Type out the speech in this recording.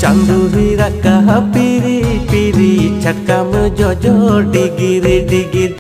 चांदू ही रखा पिरी पिरी छक्का में जो जो डिगिर डिगिर।